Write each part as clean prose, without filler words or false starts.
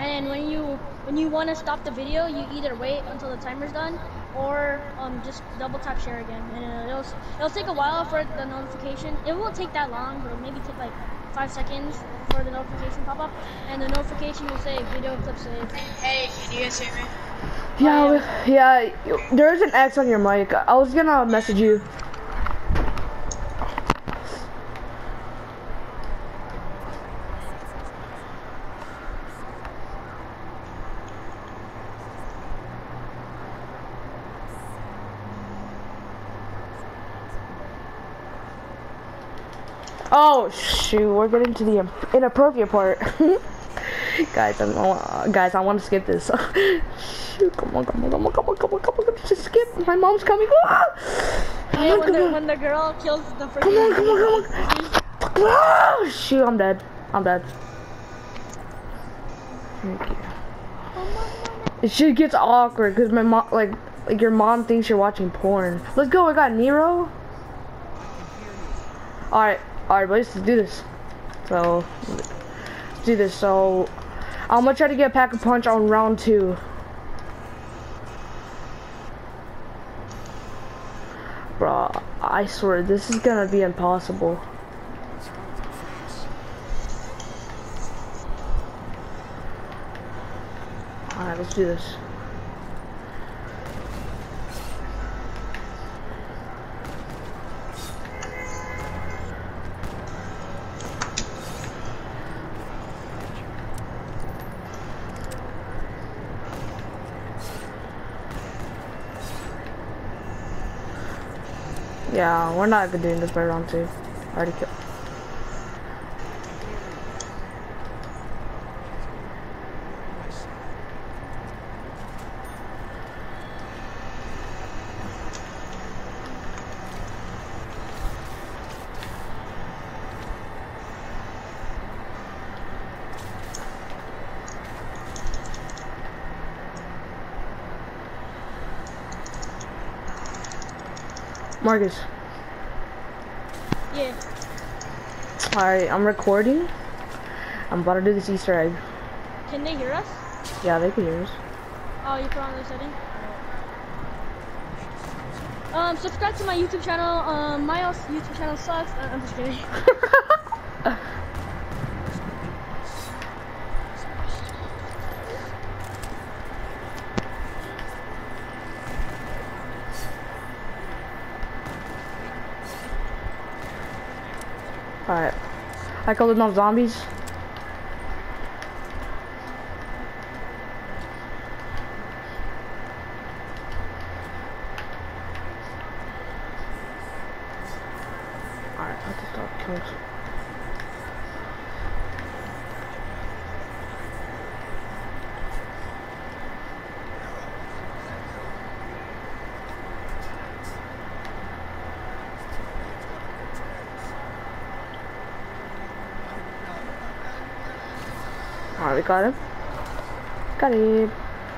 and when you want to stop the video, you either wait until the timer's done, or just double tap share again, and it'll take a while for the notification. It won't take that long, but it'll maybe take like 5 seconds for the notification pop up, and the notification will say video clip saved. Hey, can you guys hear me? Yeah, there's an X on your mic. I was gonna message you. Oh shoot, we're getting to the inappropriate part. Guys, I want to skip this. Shoot, come on, just skip. My mom's coming. Hey, when the girl kills the first. Come on. Oh, shoot, I'm dead. Thank you. It shit gets awkward because my mom, like your mom thinks you're watching porn. Let's go. We got Nero. All right, boys, let's do this. So, I'm gonna try to get Pack a Punch on round 2. Bro, I swear this is gonna be impossible. Alright, let's do this. Yeah, we're not even doing this by round 2. Already killed. Marcus. Yeah. Alright, I'm recording. I'm about to do this Easter egg. Can they hear us? Yeah, they can hear us. Oh, you put on the setting? Subscribe to my YouTube channel. My YouTube channel sucks. I'm just kidding. Alright. I call them zombies. Alright, I have to stop killing. Alright, we got him. Got him.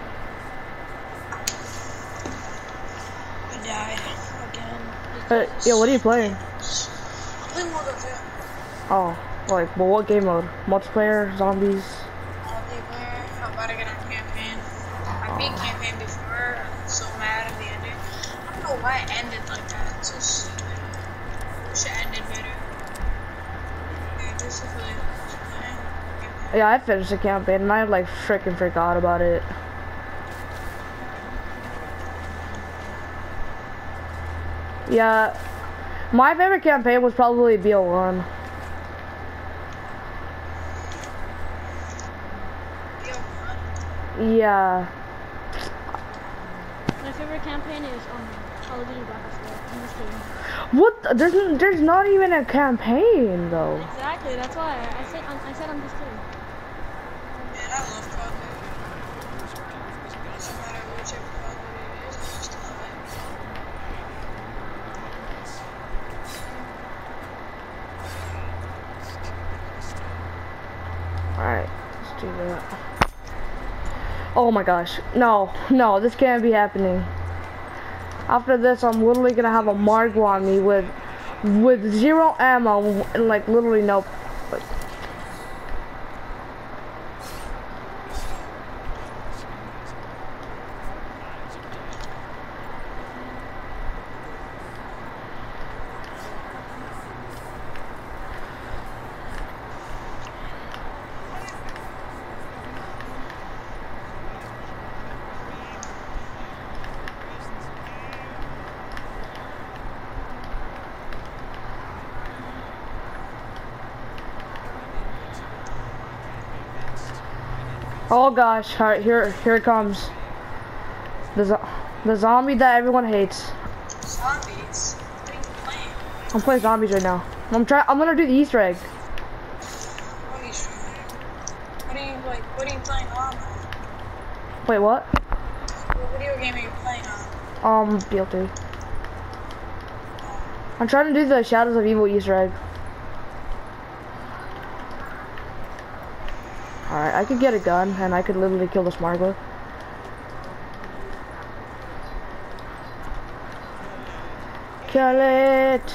I died again. Yeah, what are you playing? I'm playing World War II. Oh, like, well, what game mode? Multiplayer, zombies? Multiplayer. I'm about to get on campaign. I beat campaign before. I'm so mad at the ending. I don't know why it ended like that. It's so stupid. I wish it ended better. Yeah, just to play. Yeah, I finished the campaign and I like freaking forgot about it. Yeah, my favorite campaign was probably BO1. Yeah. My favorite campaign is Call of Duty Black Ops 4. I'm just kidding. What? There's not even a campaign though. Exactly. That's why I said I'm just kidding. Man, I love Call of Duty. Doesn't matter whichever Call of Duty it is, I just love it. Alright, let's do that. Oh my gosh. No, this can't be happening. After this, I'm literally gonna have a Margo on me with 0 ammo and like literally no. Oh gosh, alright, here it comes. The zombie that everyone hates. Zombies? What are you playing? I'm playing zombies right now. I'm gonna do the Easter egg. What are you streaming? What are you playing on? Wait, what? What video game are you playing on? BL3. I'm trying to do the Shadows of Evil Easter egg. Alright, I could get a gun and I could literally kill the smuggler. Kill it!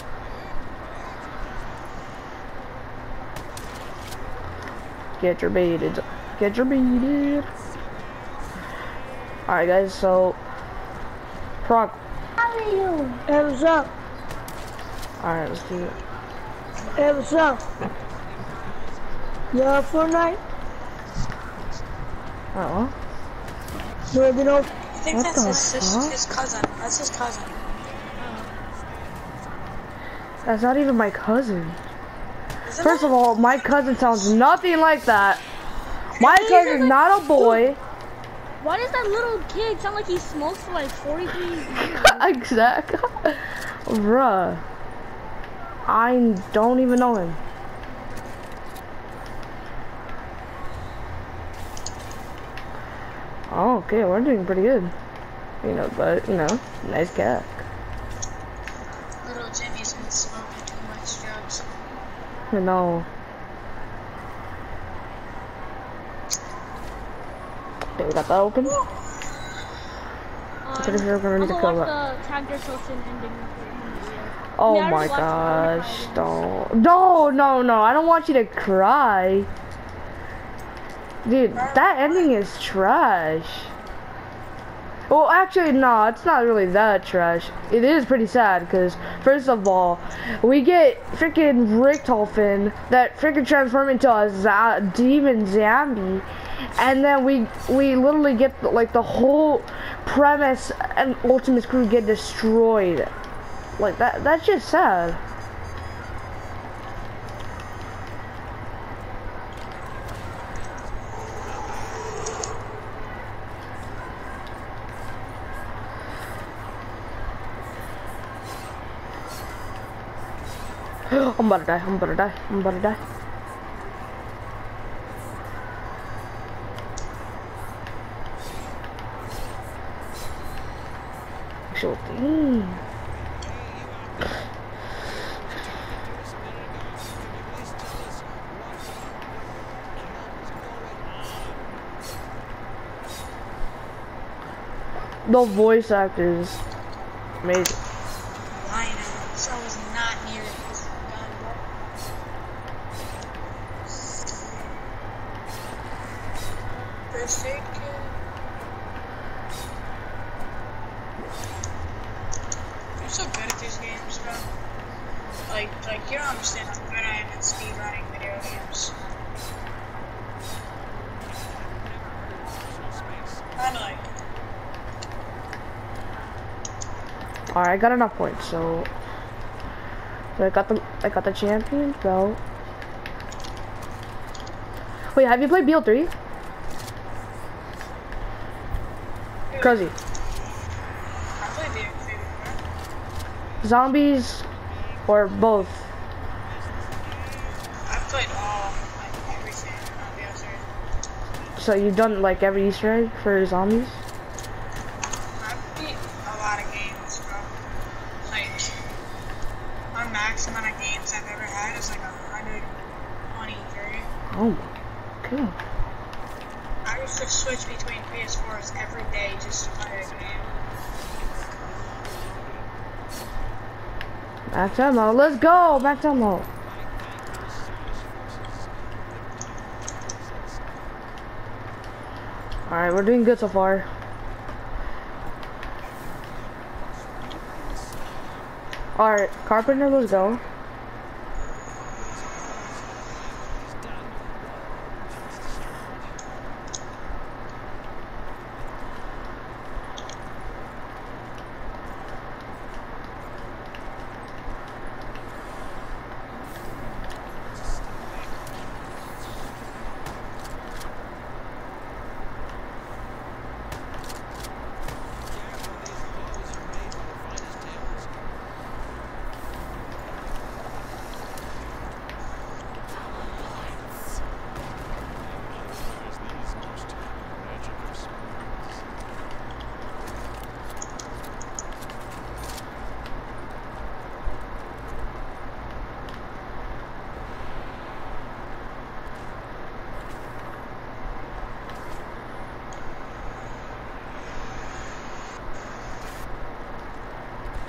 Get your baited. Get your baited. Alright guys, so Frog. How are you? Hey, what's up? Alright, let's do it. Hey, what's up? You have Fortnite? Uh-oh. You already know? I think What that's the his cousin. That's his cousin. That's not even my cousin. Isn't First it? of all, my cousin sounds nothing like that. My cousin's not a boy. Why does that little kid sound like he smokes for like 43 years? Exactly. Bruh. I don't even know him. Oh, okay, we're doing pretty good. You know, but, you know, nice cat. Little Jimmy's been smoking too much drugs. You know. Okay, we got that open. Pretty sure we're gonna need to I'm kill gonna that. watch the Tiger Tilson ending. Oh Yeah, I my already watched it. I gosh, already cried. don't. No, I don't want you to cry. Dude, that ending is trash. Well, actually, no, it's not really that trash. It is pretty sad, because, first of all, we get freaking Richtofen that freaking transform into a demon zombie, and then we literally get, like, the whole premise and Ultimate Crew get destroyed. Like, that's just sad. I'm about to die, I'm about to die, I'm about to die. Actual thing. The voice actors, amazing. Lionel, so I was not near his gun, bro. First aid kit. I'm so good at these games, bro. Like you don't understand how good I am at speedrunning video games. I'm like, Alright, I got enough points, so I got the champion belt. Wait, have you played BL3? Crazy. I played the before. Zombies or both? I've played all, like, everything on BL3. So you've done like every Easter egg for zombies? I've beat a lot of games, bro. Like, my max amount of games I've ever had is like 123. Oh my god. I used to switch between PS4s every day just to play a game. Max ammo, let's go! Max ammo! Alright, we're doing good so far. Alright, Carpenter, let's go.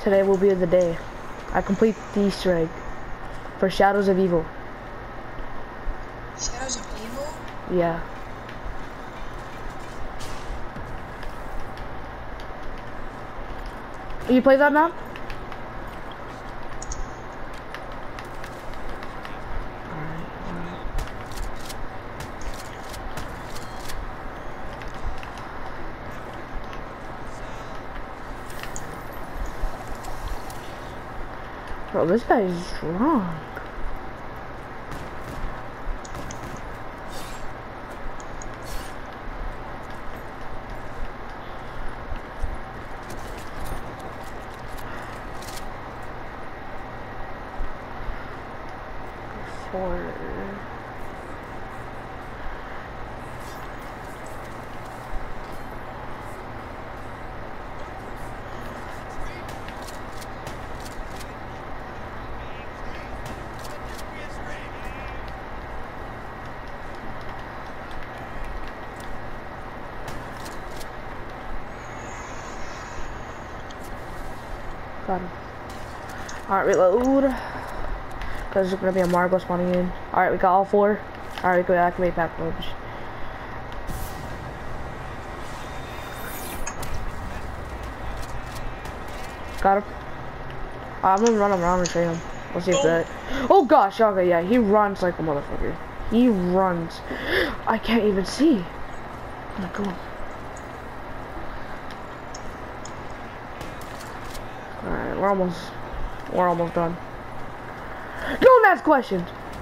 today will be the day I complete the Easter egg for Shadows of Evil. Shadows of Evil? Yeah. You play that map? Bro, this guy is strong. Got him. Alright, reload. Because there's gonna be a Margo spawning in. Alright, we got all 4. Alright, we can activate pack mode. Got him. I'm gonna run around and show him. Let's see if that. Oh gosh, okay, yeah, he runs like a motherfucker. He runs. I can't even see. Oh my god. Alright, we're almost done. Don't ask questions!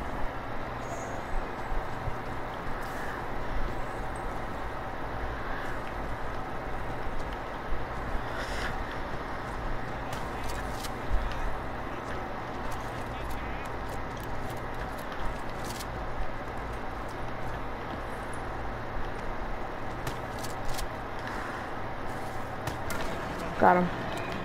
Got him.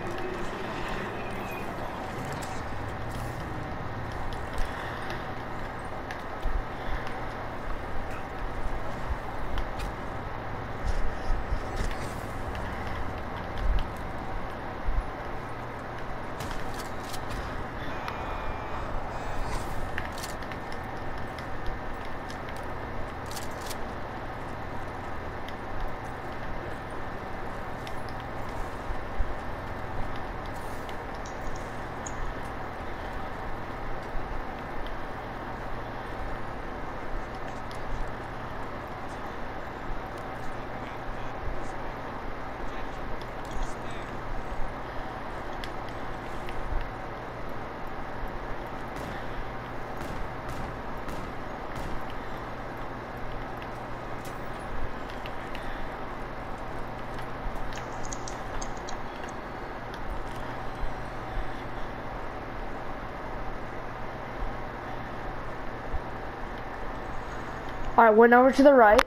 Alright, went over to the right.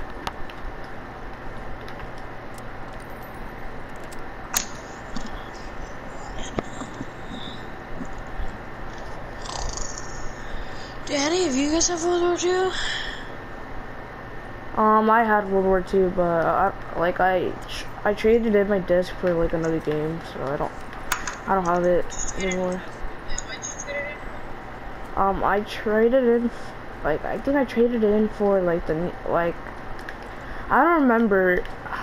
Do any of you guys have World War II? I had World War II, but I traded in my disc for like another game, so I don't have it anymore. I traded in, like, I think I traded it in for like I don't remember.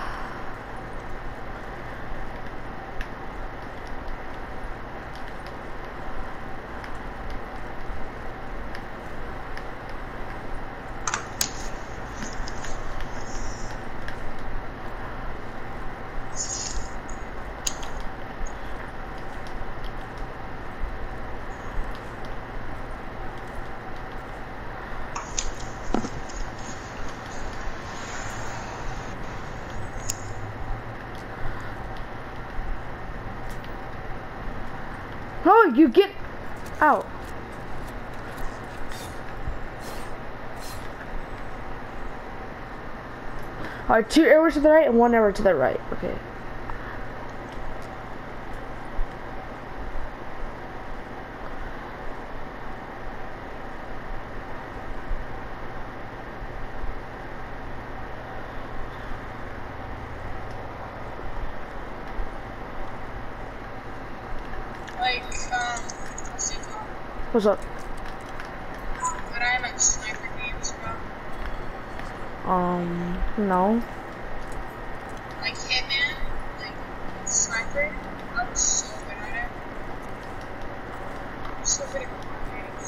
No, you get out. Alright, 2 arrows to the right and 1 arrow to the right. Okay. What's up? But I like sniper games, bro. No. Like Hitman, like sniper. I was so good at it. I'm so good at games.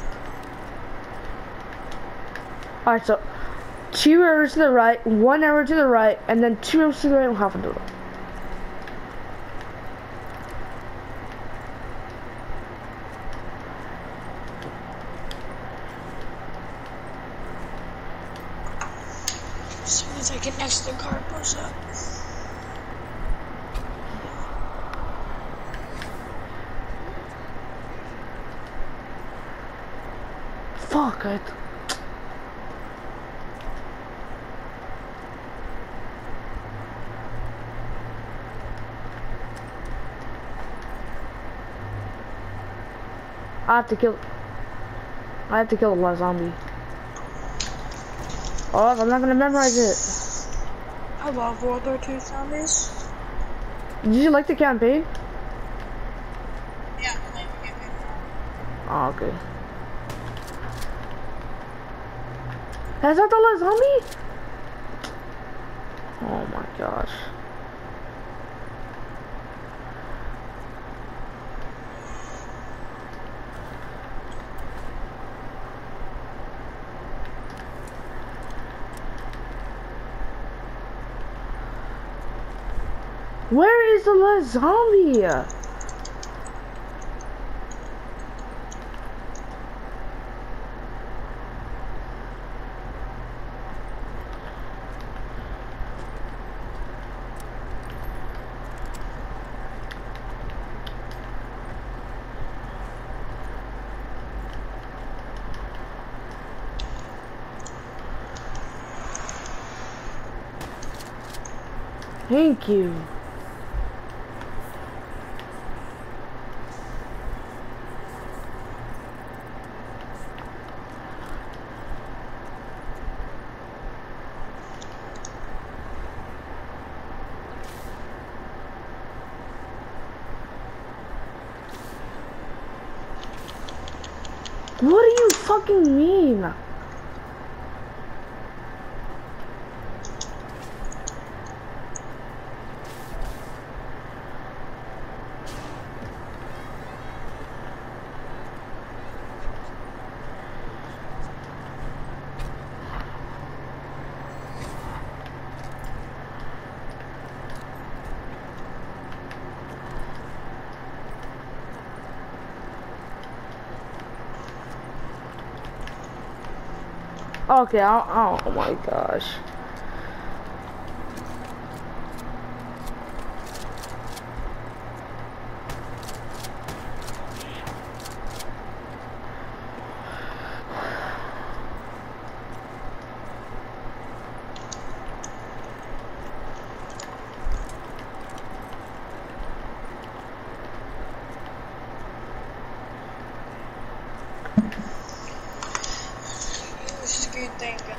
Alright, so 2 arrows to the right, 1 arrow to the right, and then 2 arrows to the right and half to the right. As soon as I get next to the car, push up. Fuck, I have to kill the last zombie. Oh, I'm not gonna memorize it. I love World War II zombies. Did you like the campaign? Yeah, I like the campaign. Oh, okay. Is that the last zombie? Oh my gosh. Where is the last zombie? Thank you. What do you fucking mean? Okay, oh my gosh. Just keep thinking.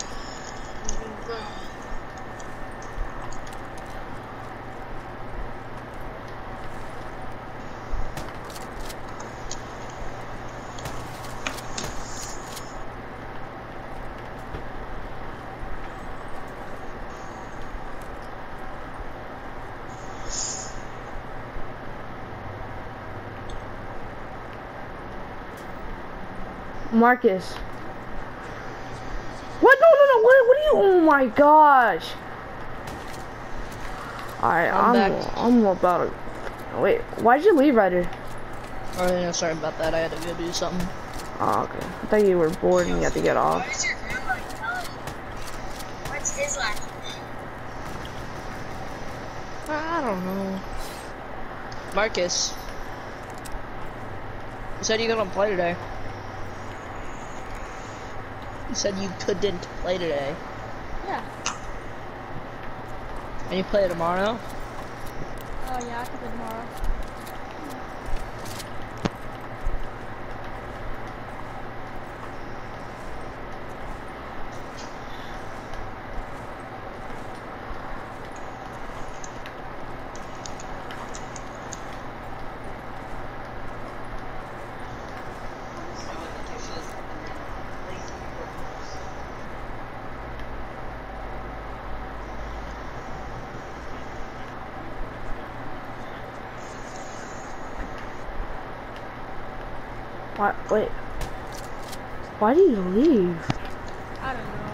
Marcus. What? No. What are you? Oh my gosh. Alright, I'm about to. Wait, why'd you leave, Ryder? Oh yeah, sorry about that. I had to go do something. Oh, okay. I thought you were bored and you had to get off. What is your grandma telling you? What's his last name? I don't know. Marcus. You said you're gonna play today. You said you couldn't play today. Yeah. And you play tomorrow? Oh yeah, I could play tomorrow. What? Wait. Why did you leave? I don't know.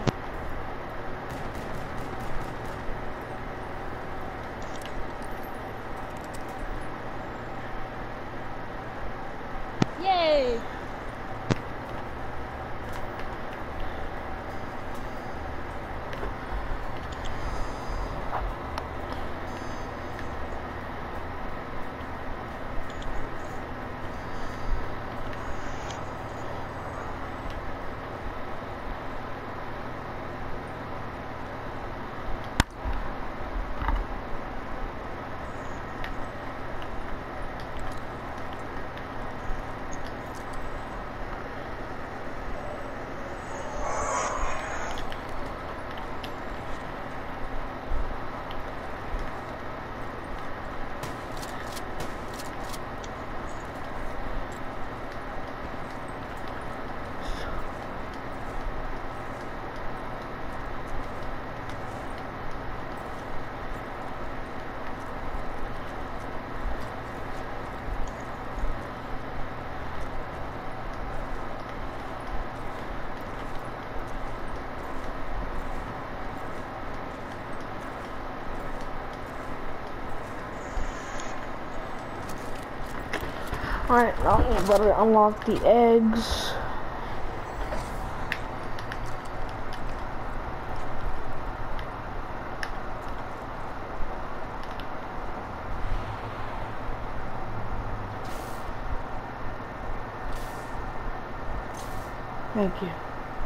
Yay! Alright, now we better unlock the eggs. Thank you.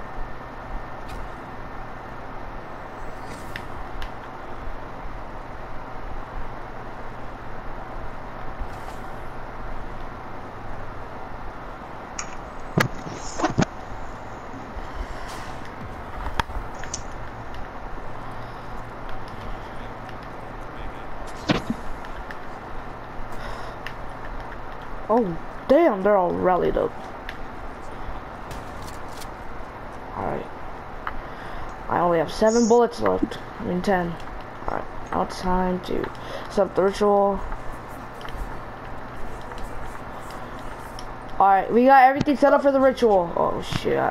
Oh, damn, they're all rallied up. Alright. I only have 7 bullets left. I mean 10. Alright, now it's time to set up the ritual. Alright, we got everything set up for the ritual. Oh shit.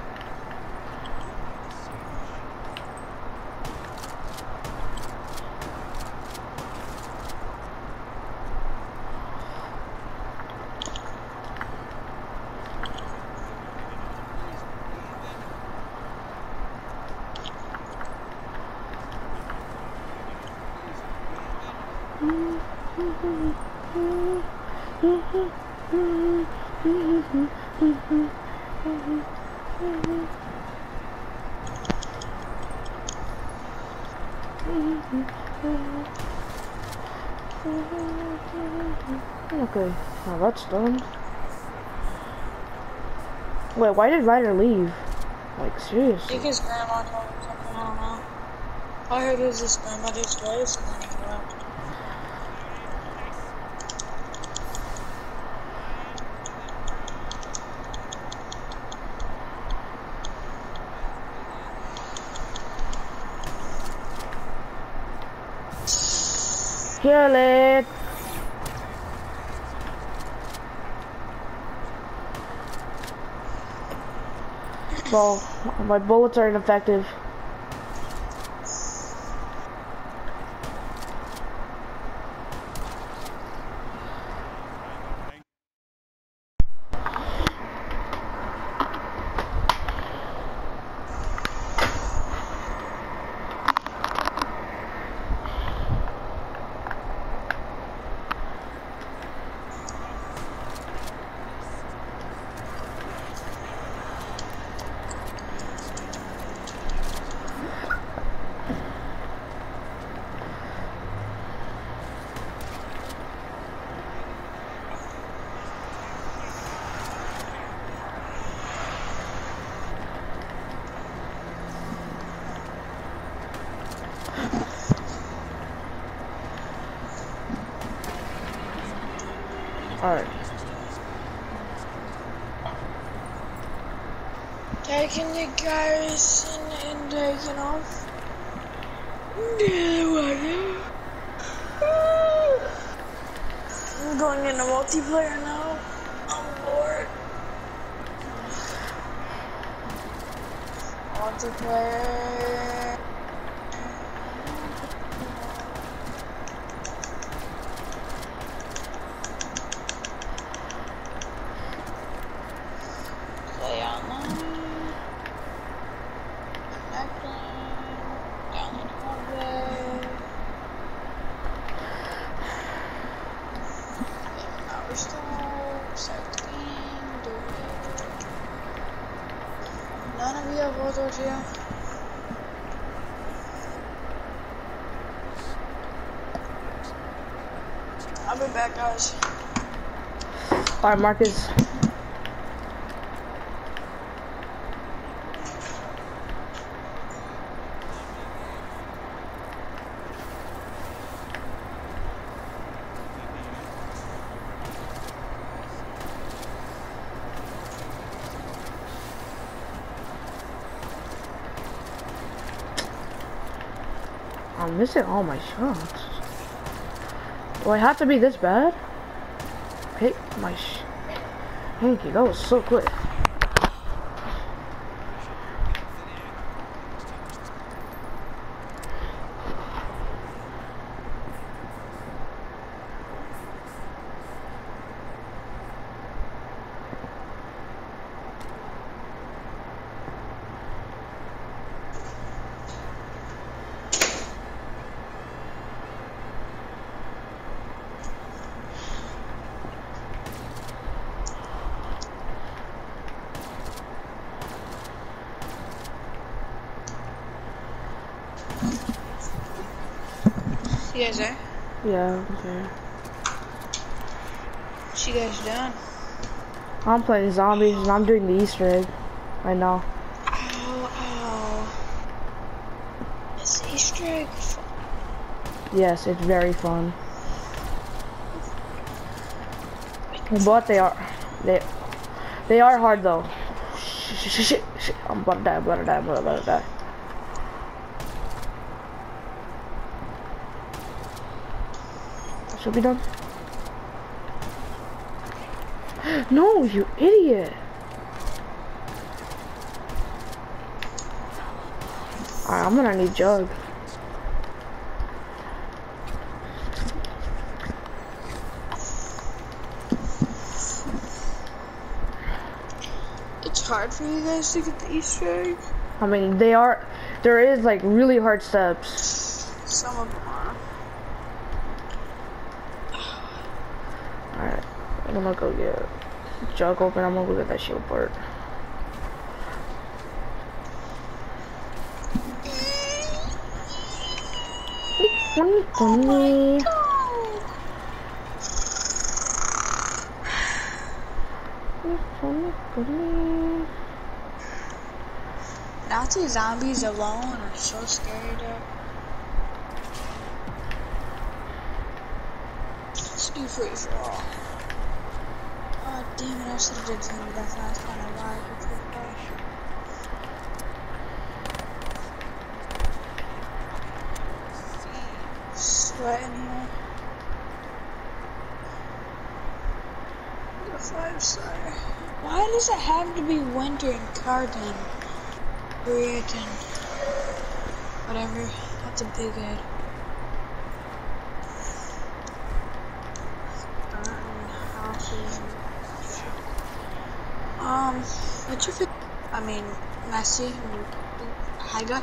Okay, now that's done. Wait, why did Ryder leave? Like, I seriously? think his grandma told him something, I don't know. All I heard was his grandmother's voice and then he left. Kill it! Well, my bullets are ineffective. Alright. Taking the garrison and taking off. I'm going into multiplayer now. I'm bored. multiplayer. Play online. Connecting. Download hardware. Power start. Start the game. Do it. None of you have World War II. I'll be back, guys. Alright, Marcus. I'm missing all my shots. Do I have to be this bad? Okay, thank you, that was so quick. You guys there? Yeah, okay. What you guys doing? I'm playing zombies and I'm doing the Easter egg right now. Ow. It's Easter egg. Yes, it's very fun. But they are hard though. Shit. I'm about to die, I'm about to die. Should be done. No, you idiot. Alright, I'm gonna need Jug. It's hard for you guys to get the Easter egg? I mean, there is like really hard steps. Some of them are. Alright, I'm gonna go get Jug open. I'm gonna go get that shield part. Oh Nazi zombies alone are so scary, dude. Let's do free for all. Oh damn it, I should have did something that last time I lied for free for all. Sweating here. The 5-star. Why does it have to be winter in Carden? Britain. Whatever. That's a big head. What's your favorite? I mean, Messi. Hyga.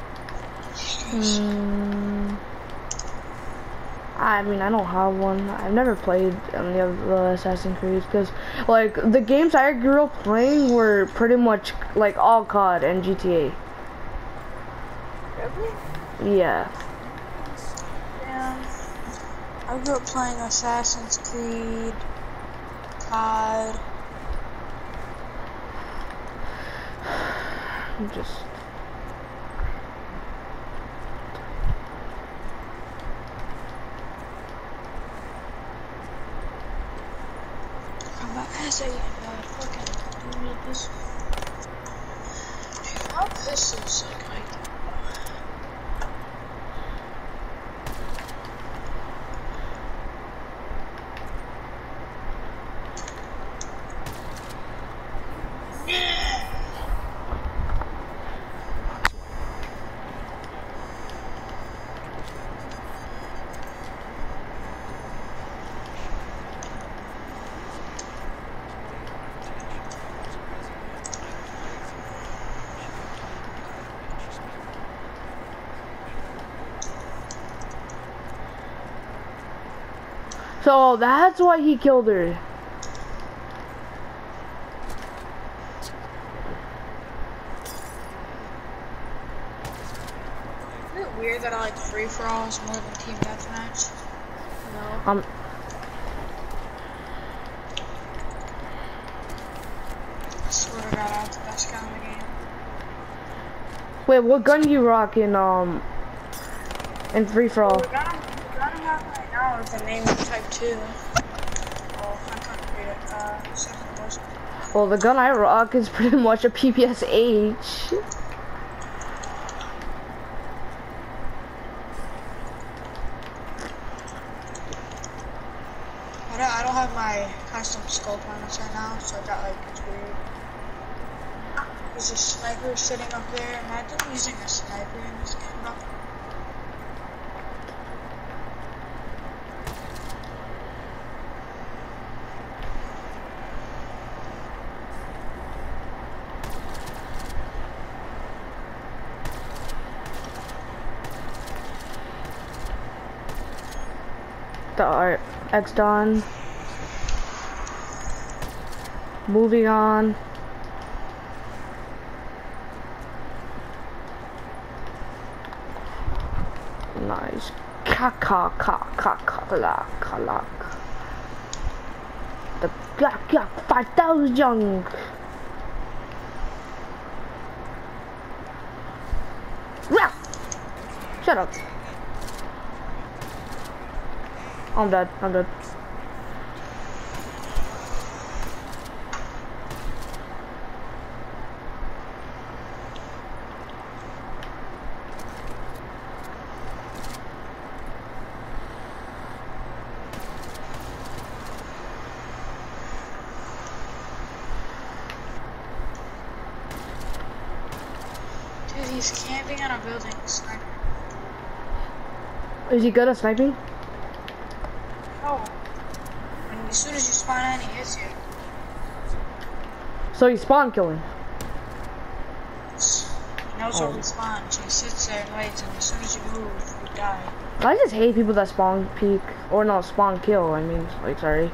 I mean, I don't have one. I've never played any of the Assassin's Creed because, like, the games I grew up playing were pretty much like all COD and GTA. Really? Yeah. Yeah. I grew up playing Assassin's Creed, COD. Just. Say, fucking do this. Dude, my pistol's like So that's why he killed her. Isn't it weird that I like free-for-alls more than team deathmatch? No. I swear to God, that's the best gun in the game. Wait, what gun do you rock in free for all? The gun I'm rocking right now is the name of Type 2. Oh, I couldn't read it. Second was. Well, the gun I rock is pretty much a PPSH. I don't have my custom scope on this right now, so I got like, it's weird. There's a sniper sitting up there. Imagine using a sniper in this game, bro. The art X done. Moving on. Nice. Kalak. The Yak 5000. Shut up. I'm dead. Dude, he's camping on a building. Sniper. Is he good at sniping? Oh. And as soon as you spawn in, he hits you. So he's spawn killing. He knows where we spawn, so he sits there and waits, and as soon as you move, you die. I just hate people that spawn peek or not spawn kill. I mean, like, sorry.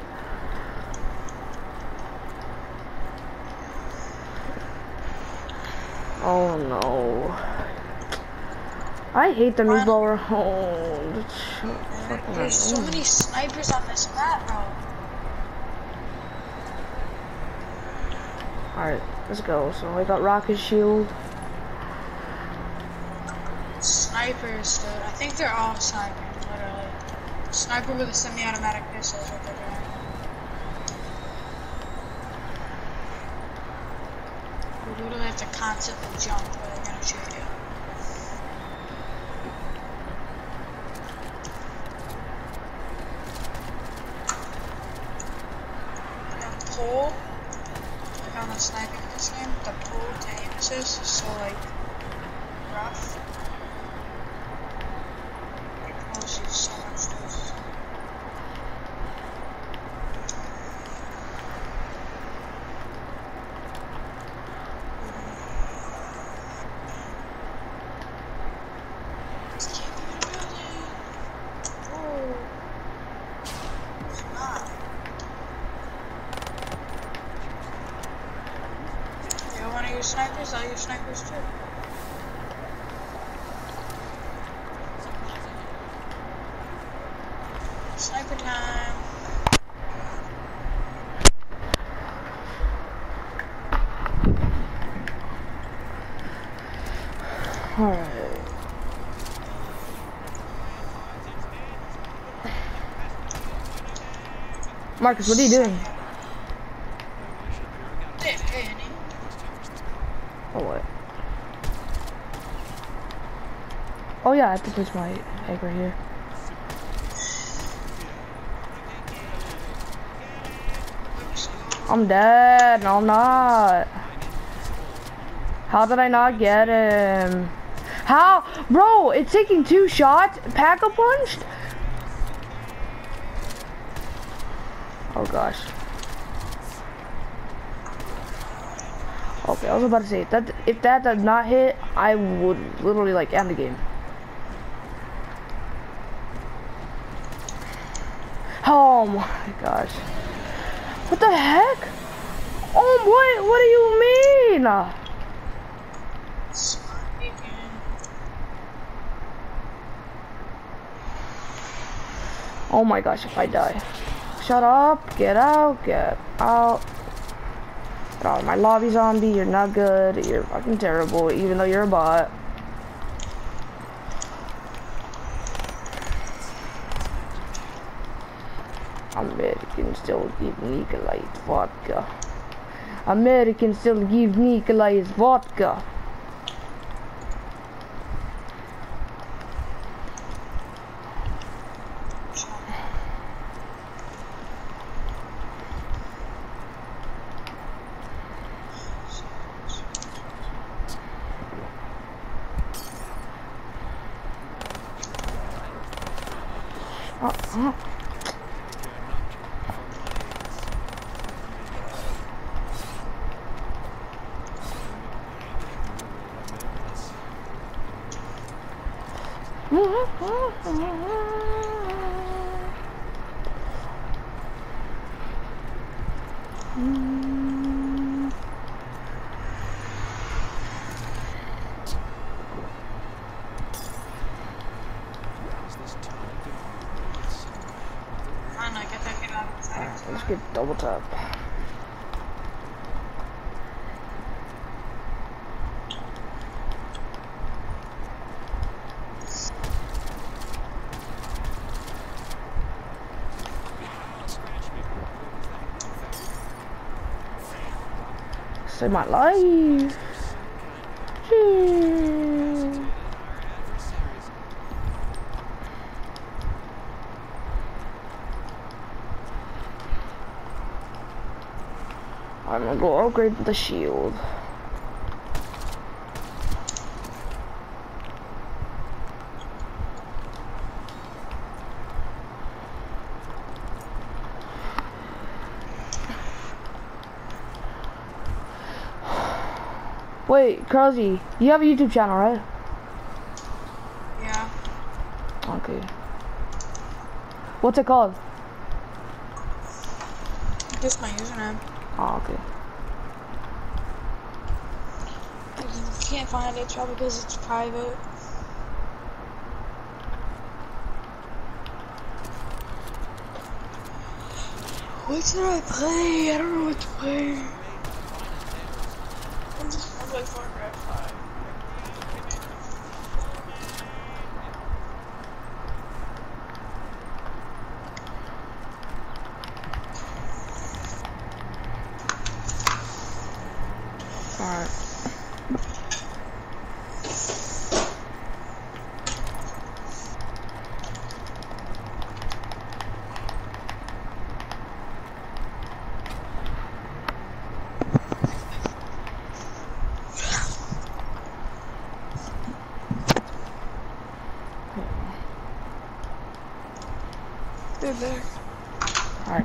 Oh no. I hate the new blower. Oh, that's so fucking There's so annoying. many snipers on this map, bro. Alright, let's go. So I got rocket shield. Snipers, dude. I think they're all snipers, literally. Sniper with a semi-automatic pistol is what they're doing. You literally have to constantly jump or they're gonna shoot you. The pull, like on the sniping in this game, the pull to aim assist is so like rough. It pulls you so much loose. It's camping in a building. Oh. It's not. You want to use snipers? I'll use snipers too. Sniper time. Alright. Marcus, what are you doing? Hey, Annie. Oh, what? Oh yeah, I have to place my egg right here. I'm dead. No, I'm not. How did I not get him? How? Bro, it's taking 2 shots. Pack-a-punched? Oh gosh. Okay, I was about to say, if that does not hit, I would literally like end the game. Oh my gosh. What the heck? Oh, what do you mean? Oh my gosh, if I die. Shut up, get out, get out. Get out of my lobby, zombie. You're not good. You're fucking terrible, even though you're a bot. Americans still give legalized vodka. Americans still give legalized vodka. Let's get double tap. Save my life. Jeez. I'm gonna go upgrade the shield. Wait, Krusty, you have a YouTube channel, right? Yeah. Okay. What's it called? Just my username. Oh, okay. You can't find it, probably because it's private. What should I play? I don't know what to play. I'm just gonna play Far Cry 5. Alright. They're there. Alright.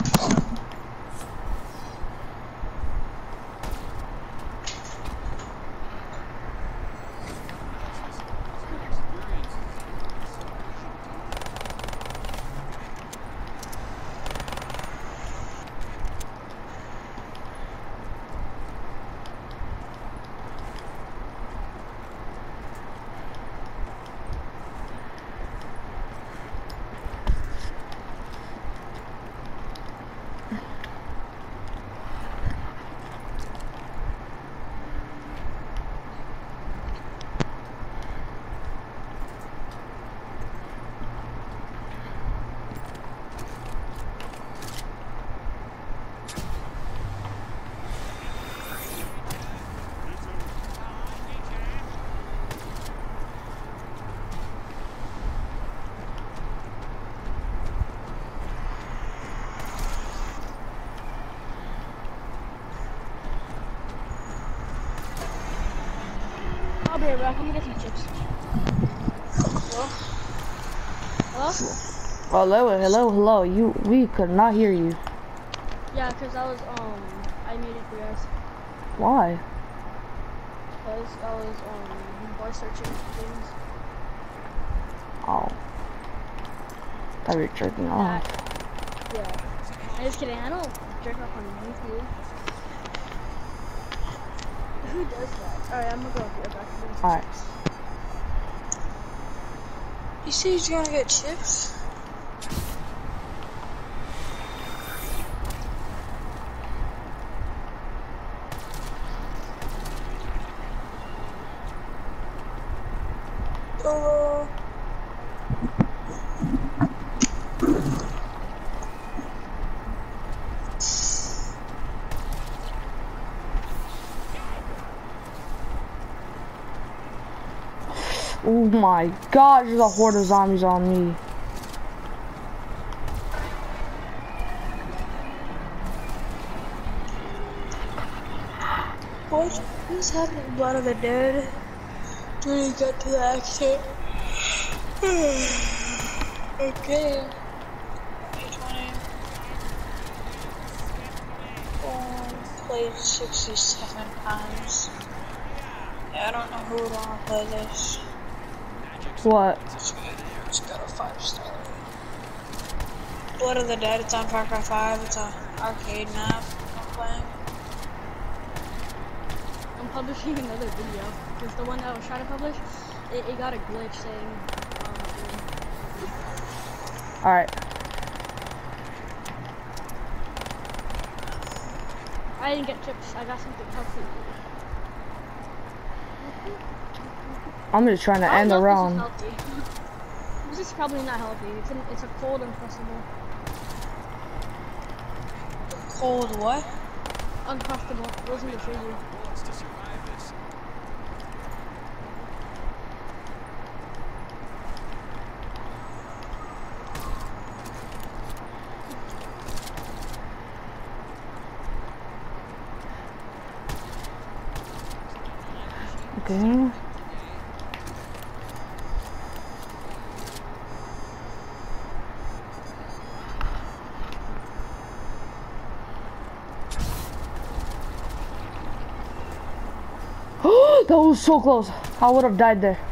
I'll be right back. Let me get some chips. Hello? Hello? Hello. We could not hear you. Yeah, cause I muted you guys. Why? Cause I was voice searching things. Oh. Thought you were jerking off. Yeah. I'm just kidding. I don't jerk off on YouTube. Who does that? Alright, I'm gonna go up here back to this. Alright. You see he's gonna get chips? Oh. Oh my gosh, there's a horde of zombies on me. What is happening? Blood of the Dead. When you get to the exit. Okay. 20. Played 67 times. Yeah, I don't know who would want to play this. What? It's got a 5-star. Blood of the Dead, it's on Far Cry 5. It's an arcade map I'm playing. I'm publishing another video because the one that I was trying to publish, it got a glitch saying. Alright. I didn't get chips. I got something healthy. I'm just trying to I don't end know the if round. This is healthy. This is probably not healthy. It's a cold uncrustable. Cold what? Uncrustable. Goes in the freezer. Okay. That was so close. I would have died there.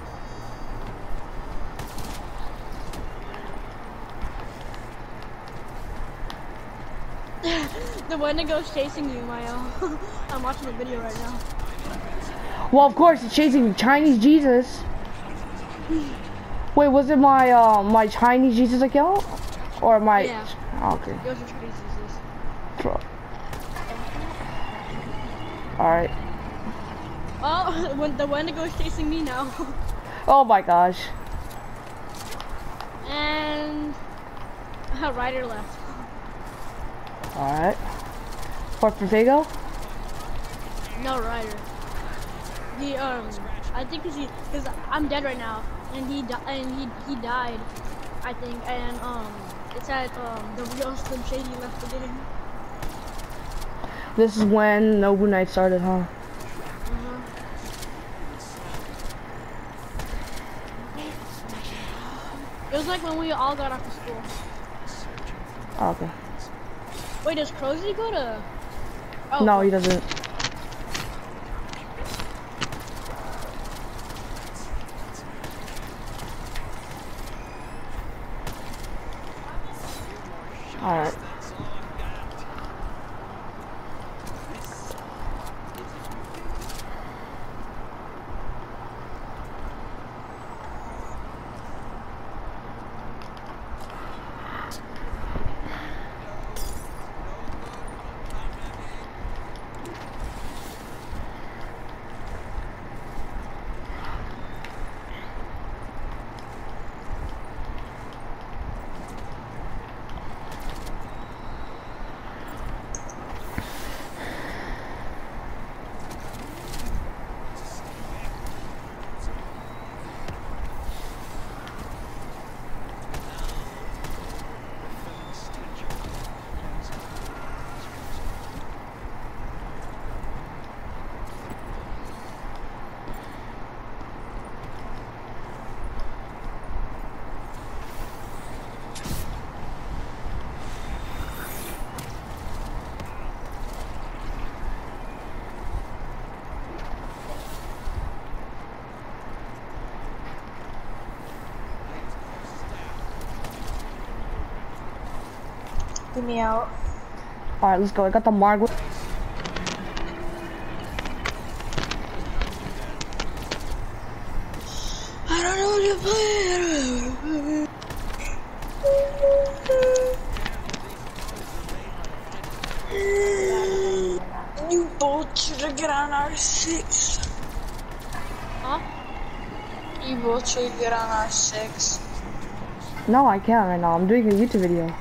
The Wendigo's chasing you, Mayo. I'm watching the video right now. Well, of course, he's chasing Chinese Jesus. Wait, was it my my Chinese Jesus account? Or my... Yeah. Okay. It was your Chinese Jesus. Alright. Oh, when the Wendigo's chasing me now. Oh my gosh. And... Ryder left. Alright. Fort Protego? No, Ryder. He, I think because I'm dead right now, and he died, I think, and, it said, the real Slim Shady left the game. This is when Nobu Night started, huh? It was like when we all got off of school. Okay. Wait, does Crozzy go to... Oh, No, he doesn't. Alright. Get me out. Alright, let's go. I got the Margwa. I don't know what to play. You both should get on R6. Huh? You both should get on R6. No, I can't right now. I'm doing a YouTube video.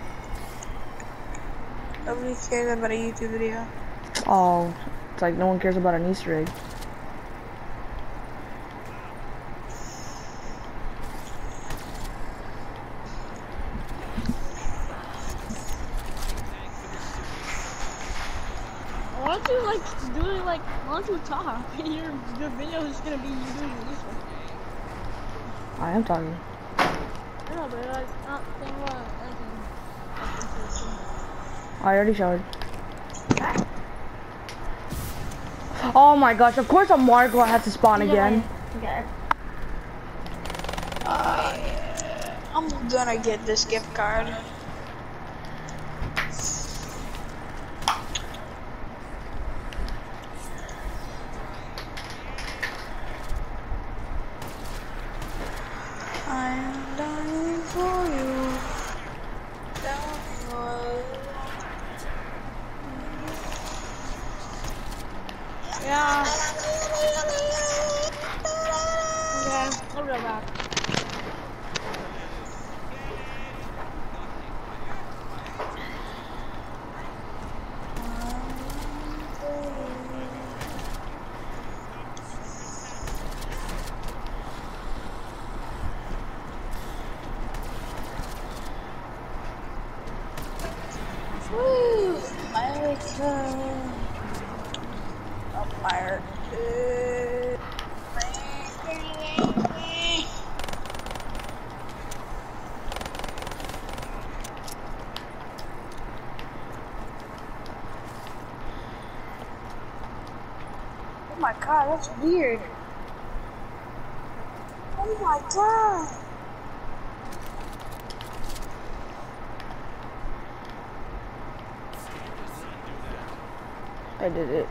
Nobody cares about a YouTube video. Oh, it's like no one cares about an Easter egg. Why don't you like do it like why don't you talk? Your video is gonna be you doing this one. I am talking. I know, but like not saying what I already showed. Oh my gosh, of course a Margwa has to spawn again. Okay. I'm gonna get this gift card. I'm dying for you. Yeah. Okay, I'll go back. Woo! My turn. A fire. Oh my god, that's weird. Oh my god. I did it.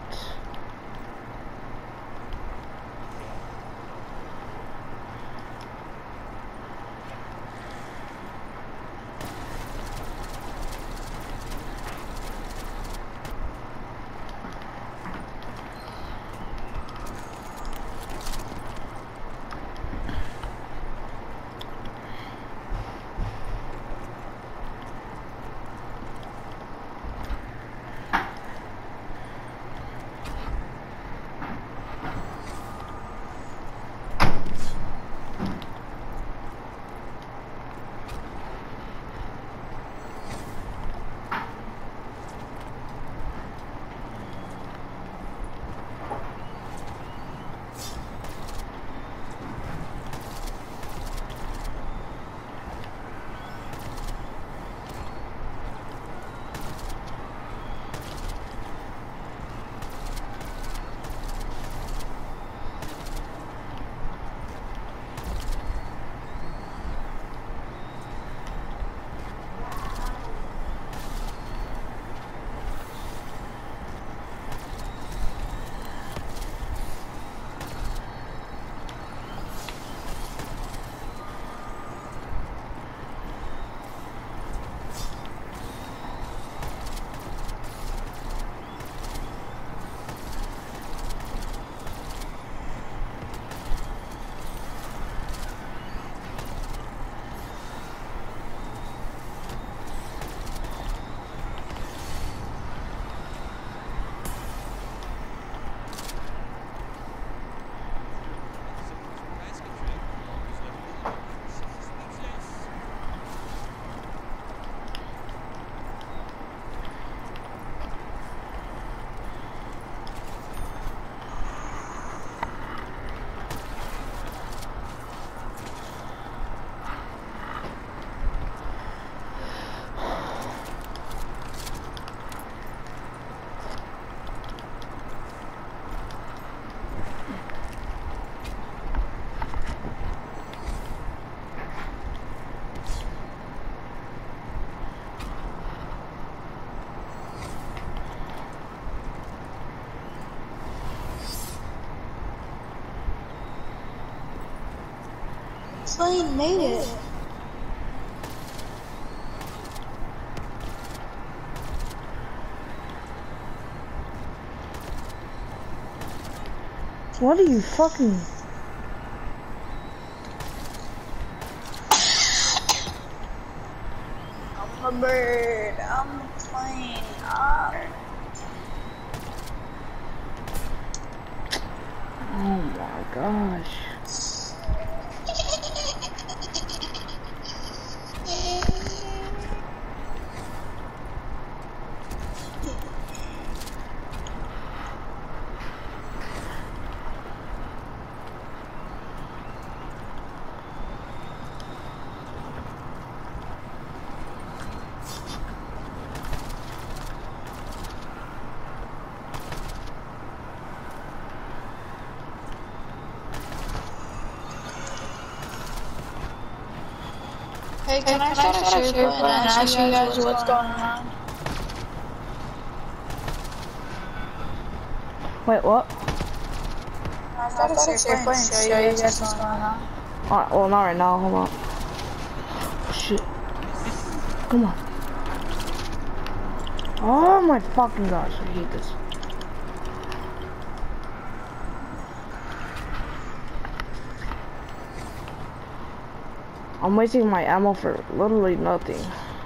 plane made it. What are you fucking? I'm a bird. I'm a plane. Oh my gosh. Hey, can I start a share button and ask you guys what's going on? Wait, what? I start a share button and show you guys what's going on. Alright, well, not right now. Hold on. Shit. Come on. Oh my fucking gosh, I hate this. I'm wasting my ammo for literally nothing.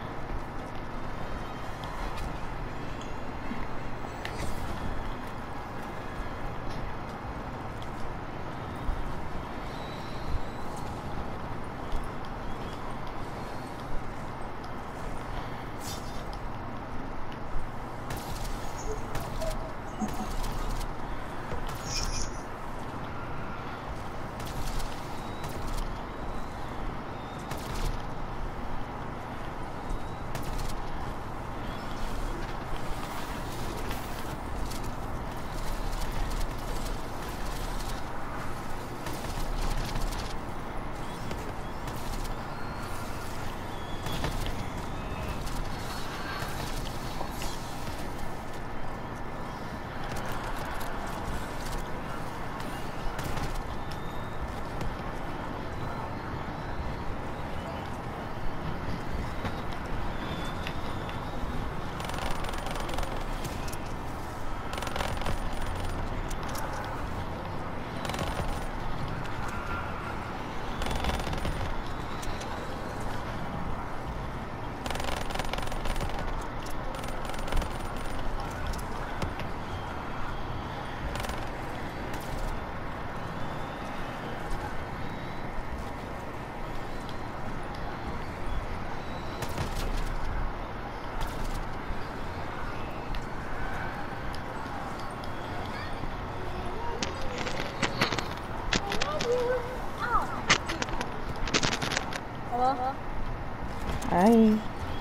Hello? Hi.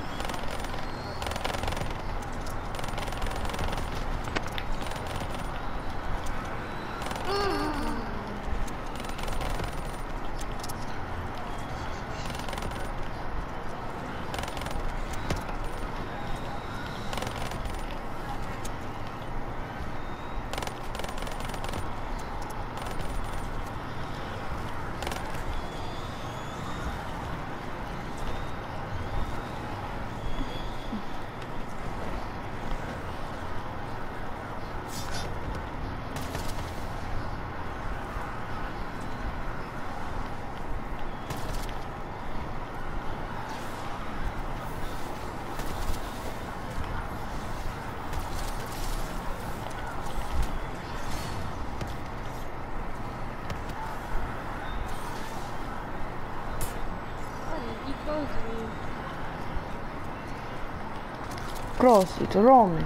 Cross, it's Roman.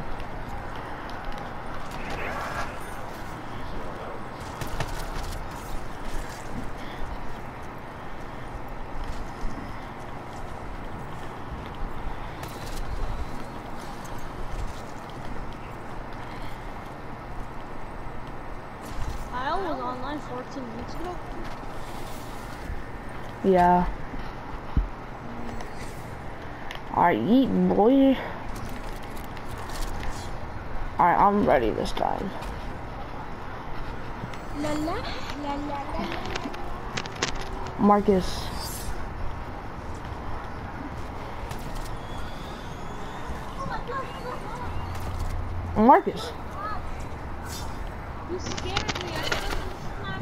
Kyle was online 14 minutes ago. Yeah. Alright, eat, boy. Alright, I'm ready this time. La la la la la. Marcus. Marcus. You scared me. I couldn't snap.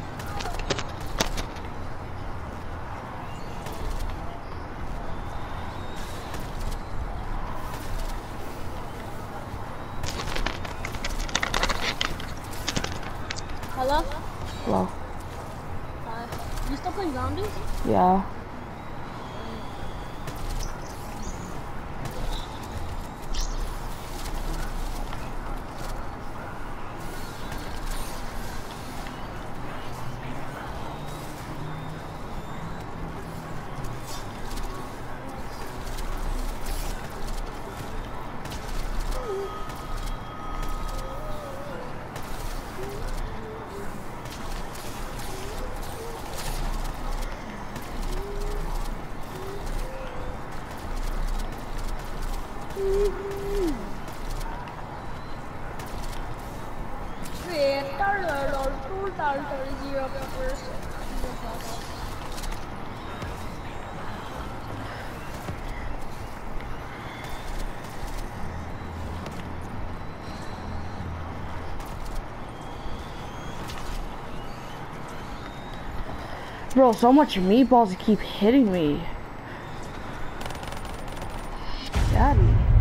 Hello? Hello. You still playing zombies? Yeah. Bro, so much meatballs keep hitting me. Daddy.